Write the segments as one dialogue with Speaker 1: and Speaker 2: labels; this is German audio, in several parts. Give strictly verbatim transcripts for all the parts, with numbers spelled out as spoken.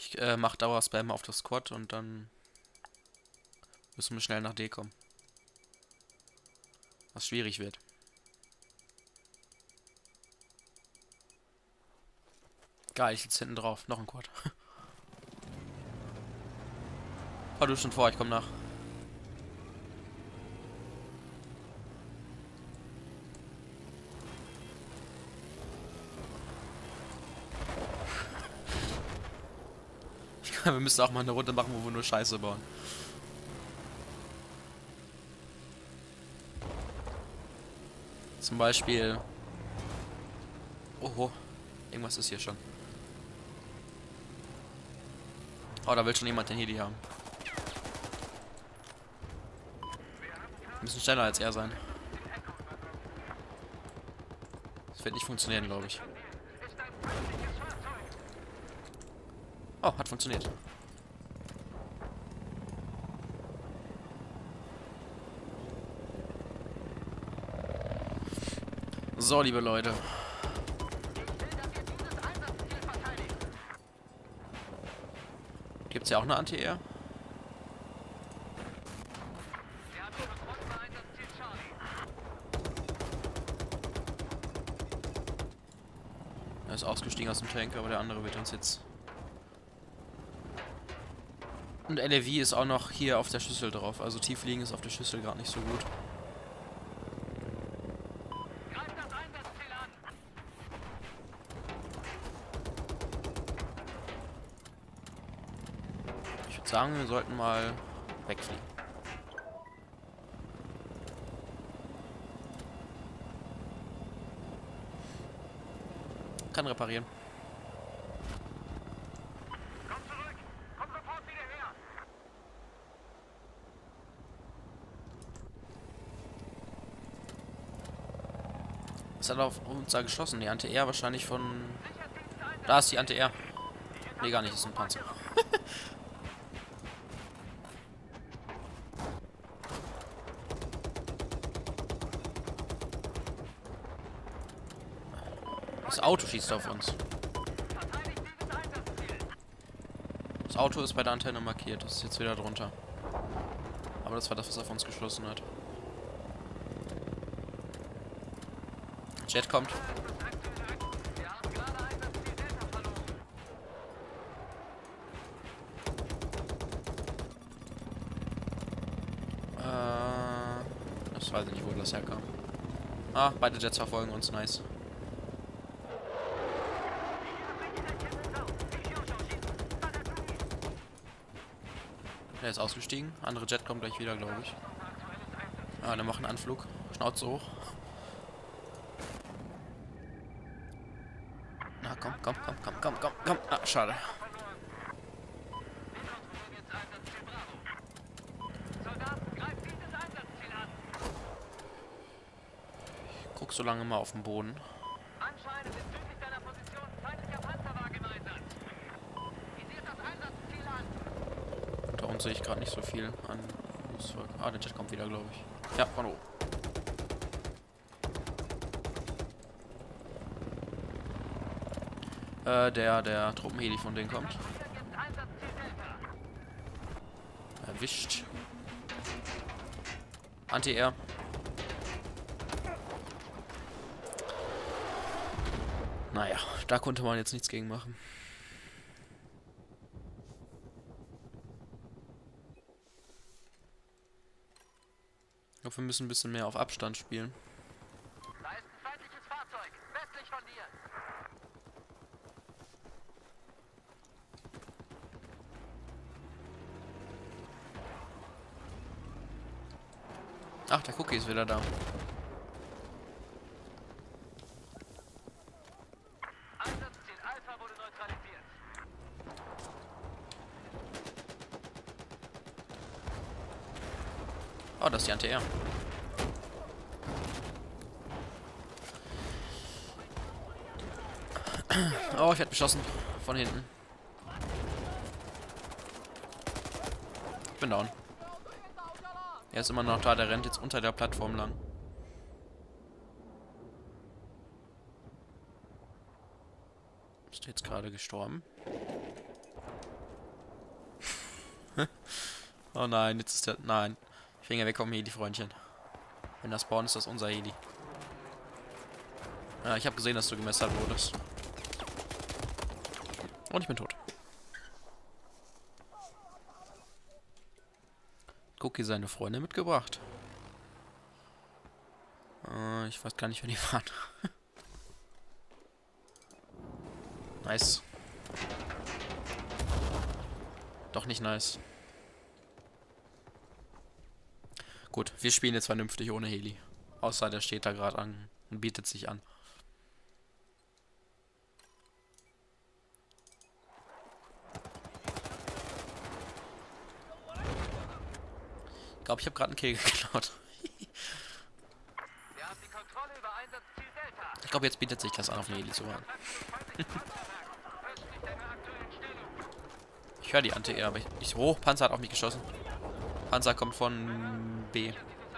Speaker 1: Ich äh, mach Dauerspam auf das Squad und dann müssen wir schnell nach D kommen. Was schwierig wird. Geil, ich sitze hinten drauf. Noch ein Quad. Fahr du schon vor, ich komm nach. Wir müssen auch mal eine Runde machen, wo wir nur Scheiße bauen. Zum Beispiel... Oho, irgendwas ist hier schon. Oh, da will schon jemand den Heli haben. Wir müssen schneller als er sein. Das wird nicht funktionieren, glaube ich. Oh, hat funktioniert. So, liebe Leute. Gibt's ja auch eine Anti-Air? Er ist ausgestiegen aus dem Tank, aber der andere wird uns jetzt... Und L A V ist auch noch hier auf der Schüssel drauf. Also Tiefliegen ist auf der Schüssel gerade nicht so gut. Ich würde sagen, wir sollten mal wegfliegen. Kann reparieren. Was hat auf uns da geschossen? Die Anti-Air wahrscheinlich von... Da ist die Anti-Air. Nee, gar nicht, das ist ein Panzer. Das Auto schießt auf uns. Das Auto ist bei der Antenne markiert. Das ist jetzt wieder drunter. Aber das war das, was auf uns geschossen hat. Jet kommt. Äh, das weiß ich nicht, wo das herkam. Ah, beide Jets verfolgen uns, nice. Der ist ausgestiegen. Andere Jet kommt gleich wieder, glaube ich. Ah, der macht einen Anflug. Schnauze hoch. Na, komm, komm, komm, komm, komm, komm, komm. Ah, schade. Ich guck so lange mal auf den Boden. Da unten sehe ich gerade nicht so viel an. Ah, der Jet kommt wieder, glaube ich. Ja, von oben. Äh, der, der Truppenheli von denen kommt. Erwischt. Anti-Air. Naja, da konnte man jetzt nichts gegen machen. Ich glaube, wir müssen ein bisschen mehr auf Abstand spielen.
Speaker 2: Da ist ein feindliches Fahrzeug, westlich von dir.
Speaker 1: Ach, der Cookie ist wieder da.
Speaker 2: Einsatzziel Alpha wurde neutralisiert.
Speaker 1: Oh, das ist die Anti-Air. Oh, ich werde beschossen. Von hinten. Ich bin down. Er ist immer noch da, der rennt jetzt unter der Plattform lang. Ist jetzt gerade gestorben. Oh nein, jetzt ist der... Nein. Finger weg vom Heli, Freundchen. Wenn das spawnt, ist das unser Heli. Ja, ich habe gesehen, dass du gemessert wurdest. Und ich bin tot. Cookie seine Freunde mitgebracht. Äh, ich weiß gar nicht, wer die waren. Nice. Doch nicht nice. Gut, wir spielen jetzt vernünftig ohne Heli. Außer der steht da gerade an und bietet sich an. Ich glaube, ich habe gerade einen Kill geklaut.
Speaker 2: Wir haben die Kontrolle über Einsatzziel Delta.
Speaker 1: Ich glaube, jetzt bietet sich das an, auf eine Heli zu fahren. Ich höre die Anti-Air, aber ich... ich oh, Panzer hat auf mich geschossen. Panzer kommt von B.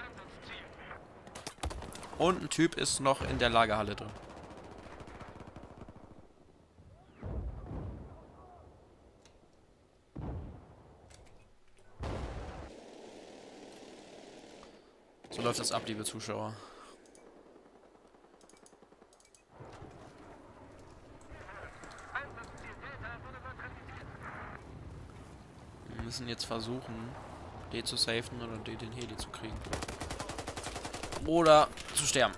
Speaker 1: Und ein Typ ist noch in der Lagerhalle drin. So läuft das ab, liebe Zuschauer. Wir müssen jetzt versuchen, D zu safen oder D den Heli zu kriegen. Oder zu sterben.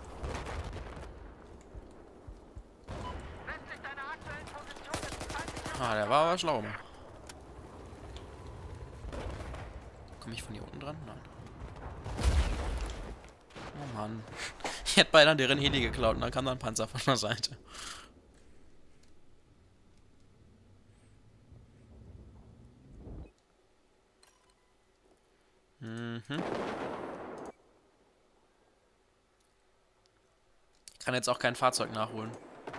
Speaker 1: Ah, der war aber schlau. Komme ich von hier unten dran? Nein. Oh Mann. Ich hätte beinahe deren Heli geklaut und dann kam da ein Panzer von der Seite. Mhm. Kann jetzt auch kein Fahrzeug nachholen.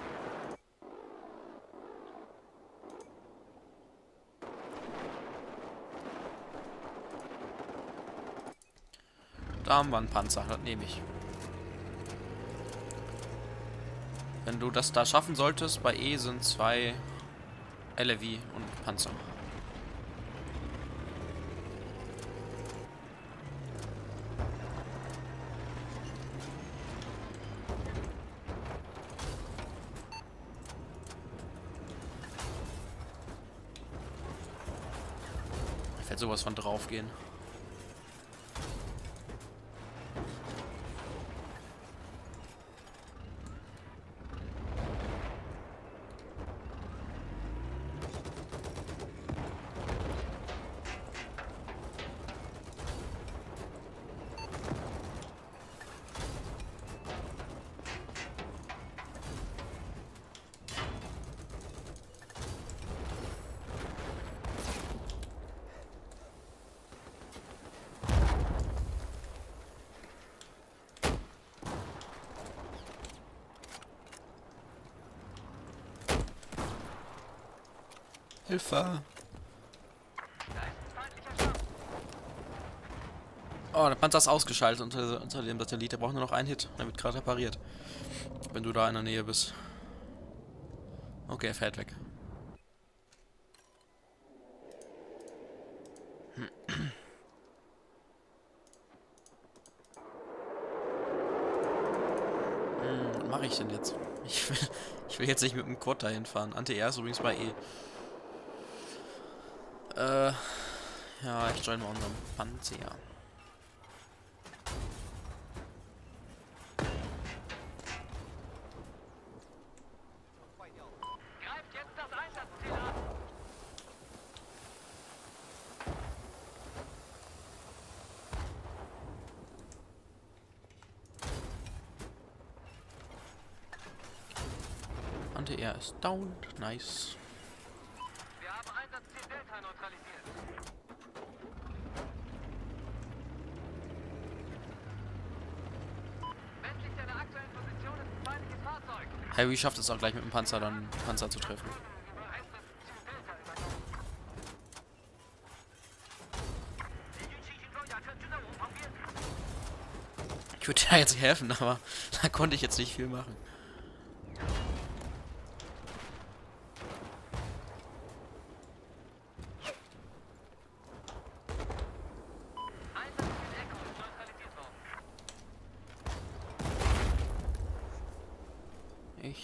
Speaker 1: Da haben wir einen Panzer, das nehme ich. Wenn du das da schaffen solltest, bei E sind zwei L R V und Panzer. Ich werde sowas von drauf gehen. Hilfe! Oh, der Panzer ist ausgeschaltet unter, unter dem Satellit. Der braucht nur noch einen Hit. Der wird gerade repariert. Wenn du da in der Nähe bist. Okay, er fährt weg. Hm, was mache ich denn jetzt? Ich will, ich will jetzt nicht mit dem Quad dahin fahren. Anti-Air ist übrigens bei E. Äh, ja, ich join mal unseren Panzer.
Speaker 2: Greift jetzt das Einsatzziel an.
Speaker 1: Anti-Air ist down. Nice.
Speaker 2: Wir haben Einsatzziel Delta neutralisiert. Westlich deiner aktuellen Position ist ein feindliches Fahrzeug.
Speaker 1: Harry schafft es auch gleich mit dem Panzer dann Panzer zu treffen.
Speaker 2: Einsatzziel Delta übernommen.
Speaker 1: Ich würde dir jetzt helfen, aber da konnte ich jetzt nicht viel machen.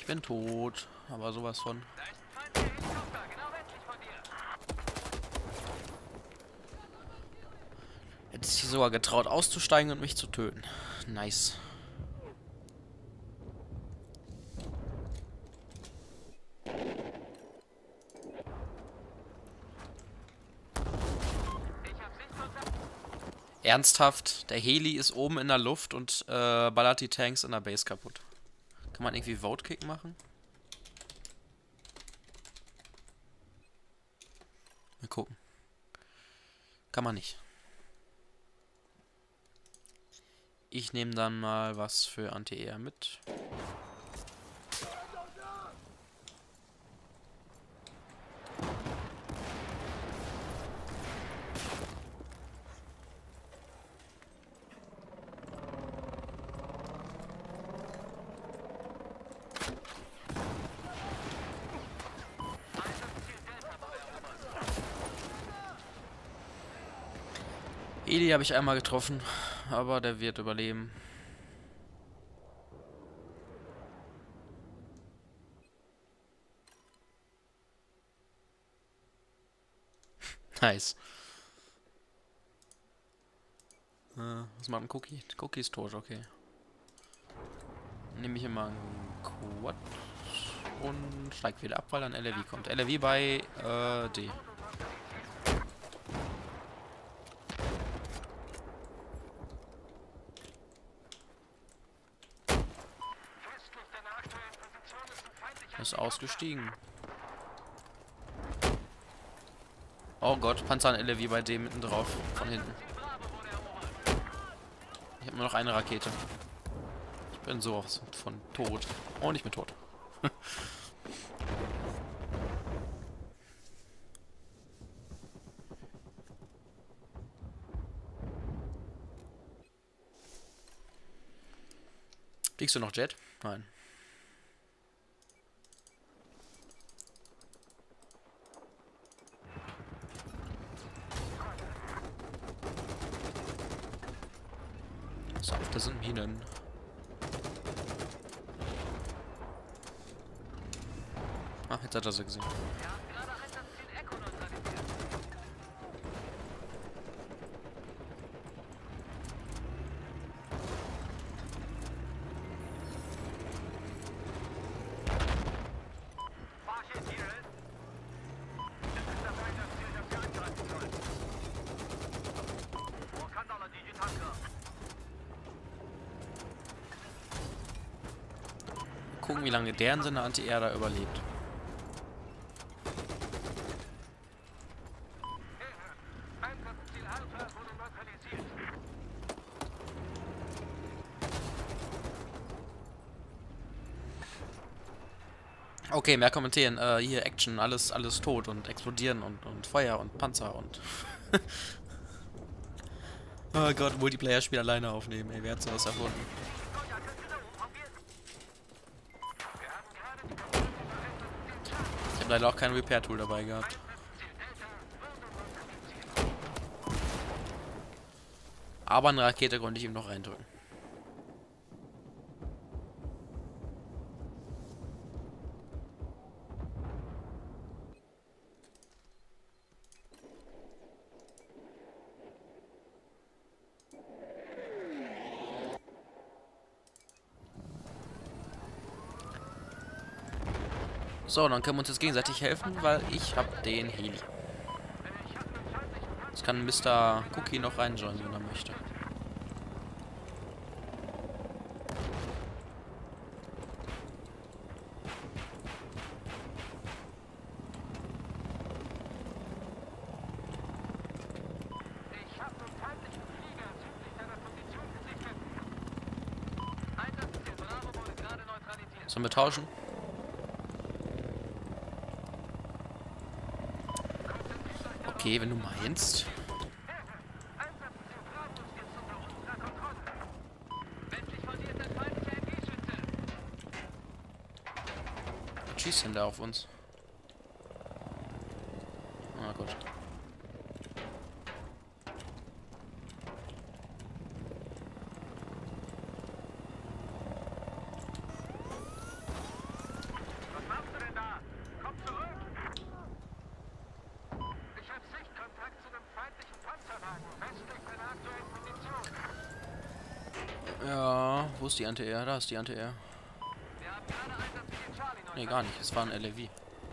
Speaker 1: Ich bin tot, aber sowas von.
Speaker 2: Da ist ein feindlicher Helikopter, genau westlich von dir.
Speaker 1: Hätte sich sogar getraut auszusteigen und mich zu töten. Nice.
Speaker 2: Ich hab Sicht und Sa-
Speaker 1: Ernsthaft, der Heli ist oben in der Luft und äh, ballert die Tanks in der Base kaputt. Kann man irgendwie Vote-Kick machen? Mal gucken. Kann man nicht. Ich nehme dann mal was für Anti-Air mit. Eli habe ich einmal getroffen, aber der wird überleben. Nice. Äh, was macht ein Cookie? Cookie ist tot, okay. Nehme ich immer einen Quad und steig wieder ab, weil dann L R V kommt. L R V bei äh, D.
Speaker 2: Westlich deiner aktuellen Position ist ein feindlicher
Speaker 1: Ist ausgestiegen. Oh Gott, Panzer an L R V bei D mitten drauf. Von hinten.
Speaker 2: Ziel Bravo wurde erobert.
Speaker 1: Ich habe nur noch eine Rakete. Ich bin sowas von tot. Oh, nicht mehr tot. Fliegst du noch Jet? Nein. So, das sind Minen. Ah, jetzt hat er sie gesehen.
Speaker 2: Wir haben gerade Einsatzziel Echo neutralisiert. Marche Ziel. Das ist das Einsatzziel, das wir angreifen sollen. Wo kann da die Tanker?
Speaker 1: Gucken, wie lange der in seiner Anti-Air da überlebt.
Speaker 2: Einsatzziel Alpha wurde neutralisiert.
Speaker 1: Okay, mehr kommentieren. Äh, hier Action, alles, alles tot und explodieren und, und Feuer und Panzer und... Oh Gott, Multiplayer-Spiel alleine aufnehmen, ey, wer hat sowas erfunden?
Speaker 2: Gott, können Sie da oben auf wir? Wir haben gerade die Kontrolle über Einsatzziel Charlie.
Speaker 1: Ich habe leider auch kein Repair-Tool dabei gehabt.
Speaker 2: Einsatzziel Delta wurde neutralisiert.
Speaker 1: Aber eine Rakete konnte ich ihm noch reindrücken. So, dann können wir uns jetzt gegenseitig helfen, weil ich habe den Heli. Jetzt kann Mister Cookie noch reinjoinen, wenn er möchte.
Speaker 2: Ich habe einen feindlichen Flieger südlich deiner Position gesichtet. Einsatzziel Bravo wurde gerade neutralisiert.
Speaker 1: Sollen wir tauschen? Okay, wenn du meinst.
Speaker 2: Einsatzziel Bravo ist jetzt unter unserer Kontrolle. Westlich von dir ist ein feindlicher M G-Schütze.
Speaker 1: Was schießt denn da auf uns? Ah, gut. Ja, wo ist die Anti-Air? Da ist die Anti-Air.
Speaker 2: Wir haben gerade Einsatz für den Charlie
Speaker 1: Nee, gar nicht. Es war ein L A V.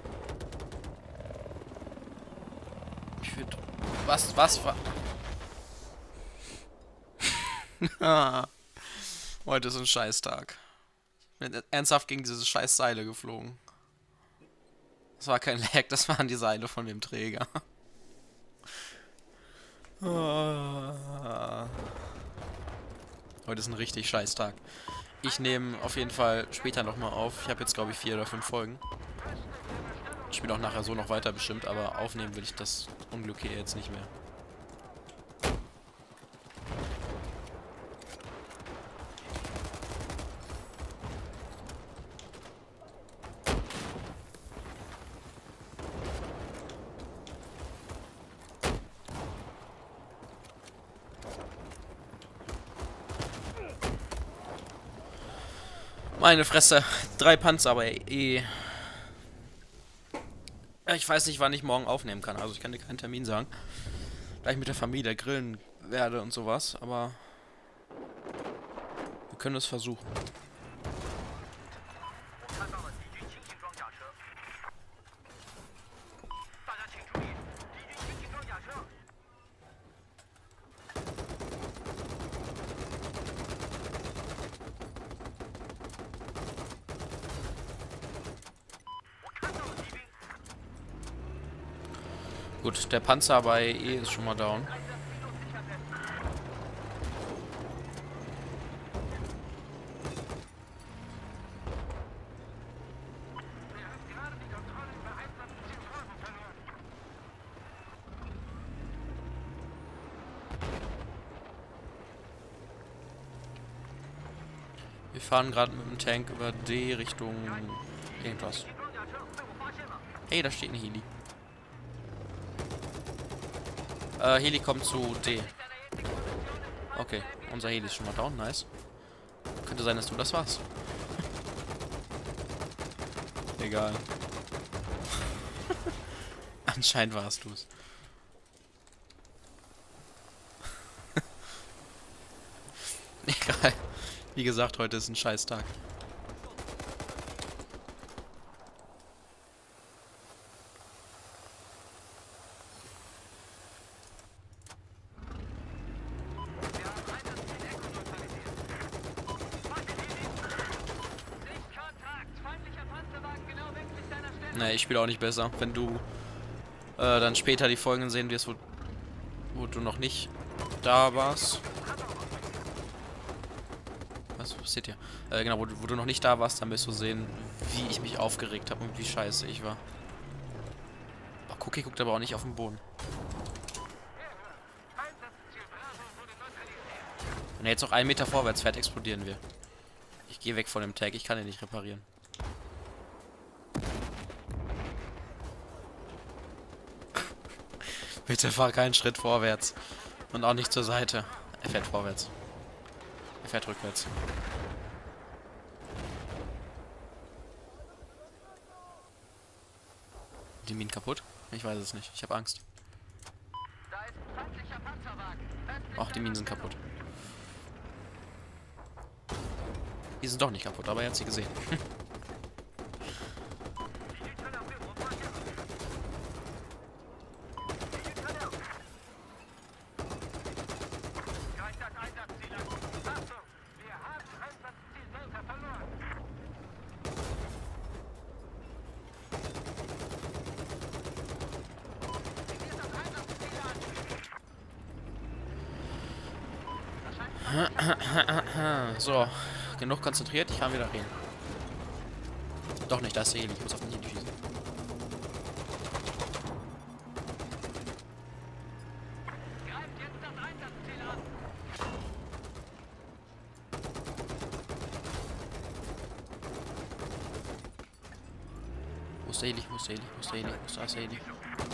Speaker 1: Ich würde... Was, was war... Heute ist ein Scheißtag. Ich bin ernsthaft gegen diese scheiß Seile geflogen. Das war kein Lag, das waren die Seile von dem Träger. Heute ist ein richtig scheiß Tag. Ich nehme auf jeden Fall später nochmal auf. Ich habe jetzt, glaube ich, vier oder fünf Folgen. Ich spiele auch nachher so noch weiter bestimmt, aber aufnehmen will ich das Unglück hier jetzt nicht mehr. Meine Fresse. Drei Panzer, aber eh. Ich weiß nicht, wann ich morgen aufnehmen kann. Also ich kann dir keinen Termin sagen. Da ich mit der Familie grillen werde und sowas. Aber wir können es versuchen. Gut, der Panzer bei E ist schon mal down. Wir fahren gerade mit dem Tank über D Richtung irgendwas. Hey, da steht ein Heli. Äh, Heli kommt zu D. Okay, unser Heli ist schon mal down, nice. Könnte sein, dass du das warst. Egal. Anscheinend warst du es. Egal. Wie gesagt, heute ist ein Scheißtag. Ne, ich spiele auch nicht besser. Wenn du äh, dann später die Folgen sehen wirst, wo, wo du noch nicht da warst. Was passiert hier? Äh, genau, wo du, wo du noch nicht da warst, dann wirst du sehen, wie ich mich aufgeregt habe und wie scheiße ich war. Oh, Cookie guckt aber auch nicht auf den Boden. Wenn er jetzt noch einen Meter vorwärts fährt, explodieren wir. Ich gehe weg von dem Tag, ich kann ihn nicht reparieren. Bitte fahr keinen Schritt vorwärts. Und auch nicht zur Seite. Er fährt vorwärts. Er fährt rückwärts. Die Minen kaputt? Ich weiß es nicht. Ich habe Angst. Ach, die Minen sind kaputt. Die sind doch nicht kaputt, aber er hat sie gesehen. So, genug konzentriert, ich kann wieder reden. Doch nicht, da ist der Heli, ich muss auf den Heli schießen. Wo ist der Heli, wo ist der Heli, wo ist der Heli, wo ist der Heli?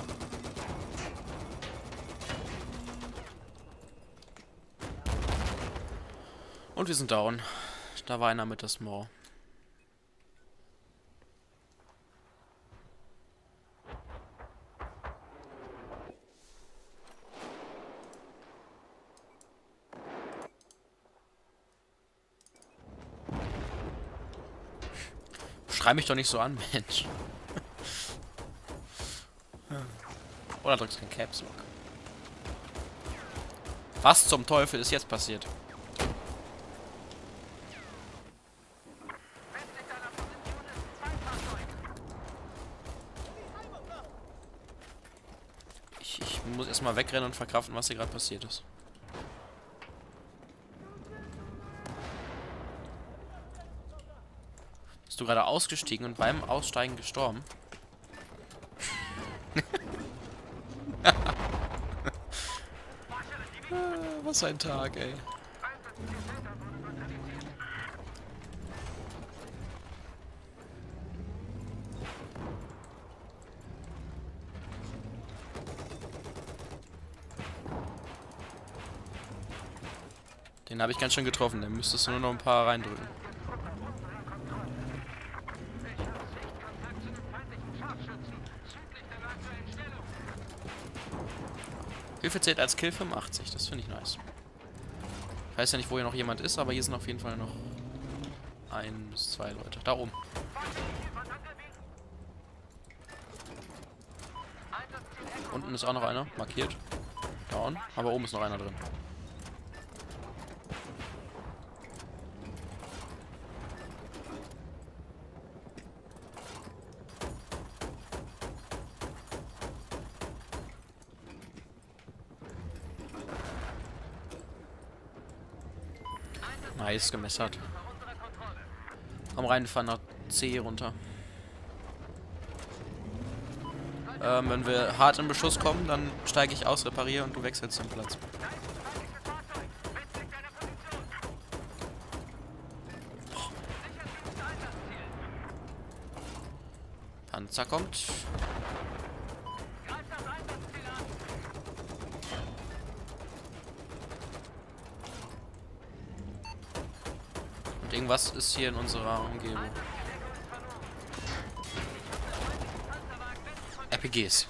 Speaker 1: Und wir sind down. Da war einer mit der Small. Schrei mich doch nicht so an, Mensch. Oder drückst den Caps Lock. Was zum Teufel ist jetzt passiert? Ich, ich muss erstmal wegrennen und verkraften, was hier gerade passiert ist. Bist du gerade ausgestiegen und beim Aussteigen gestorben? Was ein Tag, ey. Den habe ich ganz schön getroffen, dann müsstest du nur noch ein paar reindrücken. Hilfe zählt als Kill fünfundachtzig, das finde ich nice. Ich weiß ja nicht, wo hier noch jemand ist, aber hier sind auf jeden Fall noch ein bis zwei Leute. Da oben. Unten ist auch noch einer, markiert. Down, aber oben ist noch einer drin. Nice, gemessert. Komm rein, wir fahren nach C runter. Ähm, wenn wir hart in Beschuss kommen, dann steige ich aus, repariere und du wechselst den Platz. Panzer kommt. Und irgendwas ist hier in unserer Umgebung. R P Gs.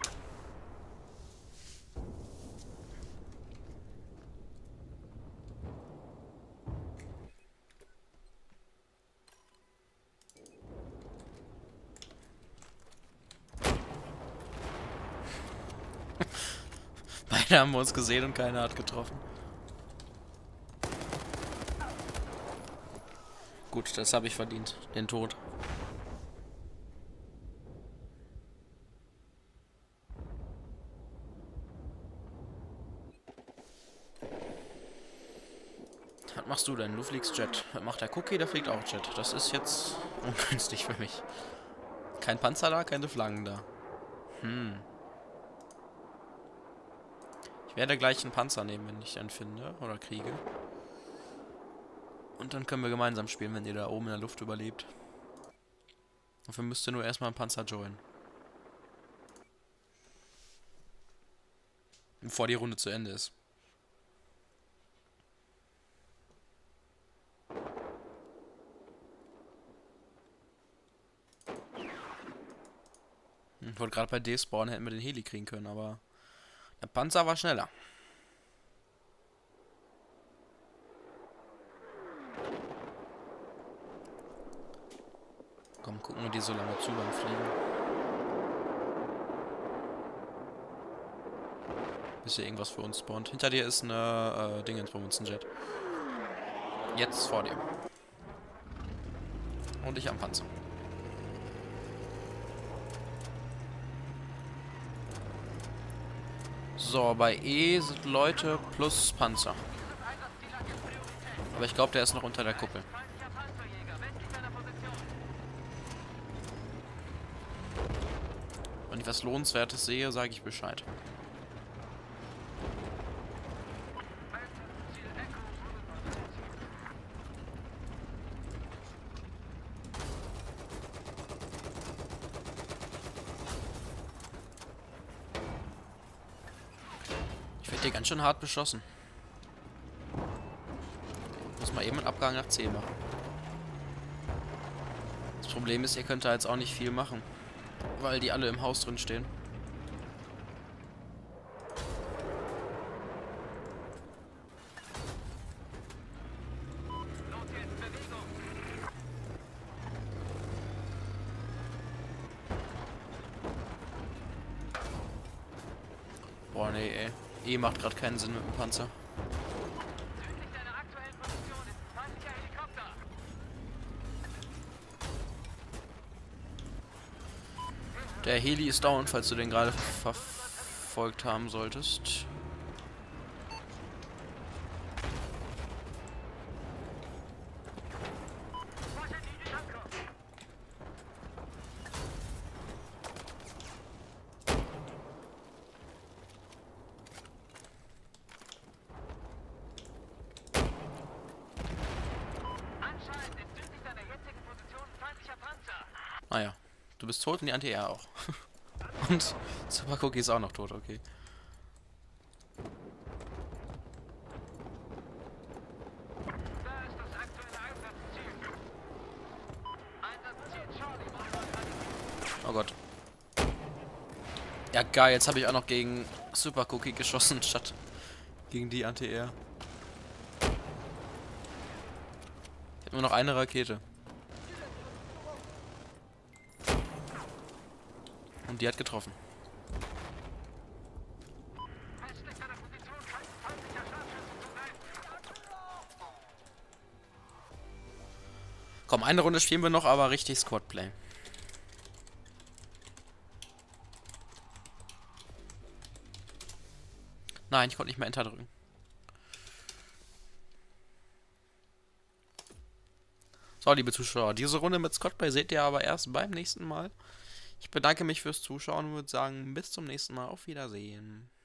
Speaker 1: Beide haben wir uns gesehen und keiner hat getroffen. Gut, das habe ich verdient. Den Tod. Was machst du denn? Du fliegst Jet. Was macht der Cookie? Der fliegt auch Jet. Das ist jetzt ungünstig für mich. Kein Panzer da, keine Flaggen da. Hm. Ich werde gleich einen Panzer nehmen, wenn ich einen finde oder kriege. Und dann können wir gemeinsam spielen, wenn ihr da oben in der Luft überlebt. Dafür müsst ihr nur erstmal einen Panzer joinen. Bevor die Runde zu Ende ist. Ich wollte gerade bei D-Spawn, hätten wir den Heli kriegen können, aber der Panzer war schneller. Komm, gucken wir die so lange zu beim Fliegen. Bis hier irgendwas für uns spawnt. Hinter dir ist eine äh, Dingens von uns, ein Jet. Jetzt vor dir. Und ich am Panzer. So, bei E sind Leute plus Panzer. Aber ich glaube, der ist noch unter der Kuppel. Wenn ich was Lohnenswertes sehe, sage ich Bescheid. Ich werde hier ganz schön hart beschossen. Muss mal eben einen Abgang nach C machen. Das Problem ist, ihr könnt da jetzt auch nicht viel machen. Weil die alle im Haus drin stehen. Boah, nee, ey. E macht gerade keinen Sinn mit dem Panzer.
Speaker 2: Südlich deiner aktuellen Position ist ein feindlicher Helikopter.
Speaker 1: Der Heli ist down, falls du den gerade verfolgt haben solltest.
Speaker 2: Anscheinend ist südlich deiner jetzigen Position ein feindlicher Panzer.
Speaker 1: Ah ja. Du bist tot und die Anti-Air auch. Und Super Cookie ist auch noch tot, okay.
Speaker 2: Da ist das aktuelle Einsatzziel. Einsatzziel Charlie wurde.
Speaker 1: Oh Gott. Ja geil, jetzt habe ich auch noch gegen Super Cookie geschossen, statt gegen die Anti-Air. Ich habe nur noch eine Rakete. Und die hat getroffen.
Speaker 2: Westlich deiner Position scheint ein feindlicher Scharfschütze zu sein.
Speaker 1: Komm, eine Runde spielen wir noch, aber richtig Squadplay. Nein, ich konnte nicht mehr Enter drücken. So, liebe Zuschauer, diese Runde mit Squadplay seht ihr aber erst beim nächsten Mal. Ich bedanke mich fürs Zuschauen und würde sagen, bis zum nächsten Mal. Auf Wiedersehen.